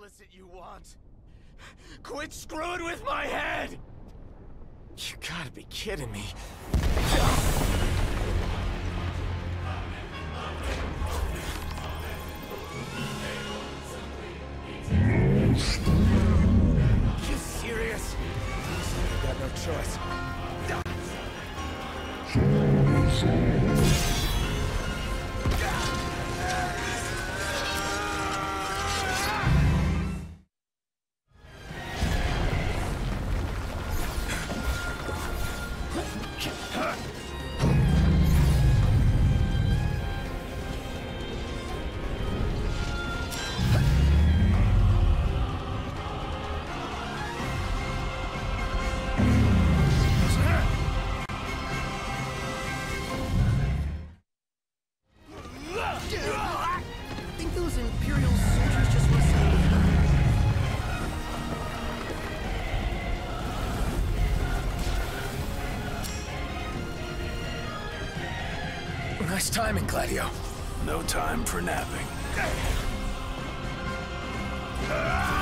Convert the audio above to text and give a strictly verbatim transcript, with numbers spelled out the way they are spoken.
is it you want? Quit screwing with my head! You gotta be kidding me. You serious? I got no choice. I think those Imperial soldiers just listened. Nice timing, Gladio. No time for napping. Ah!